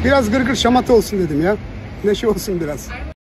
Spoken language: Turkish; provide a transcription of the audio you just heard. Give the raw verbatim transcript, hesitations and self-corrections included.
Biraz gırgır şamata olsun dedim ya. Neşe olsun biraz.